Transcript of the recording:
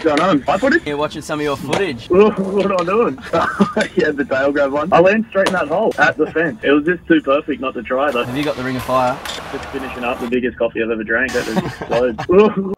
going on? My footage? You're watching some of your footage. What am I doing? Yeah, the tail grab one. I landed straight in that hole at the fence. It was just too perfect not to try though. Have you got the ring of fire? Just finishing up the biggest coffee I've ever drank. That just exploded.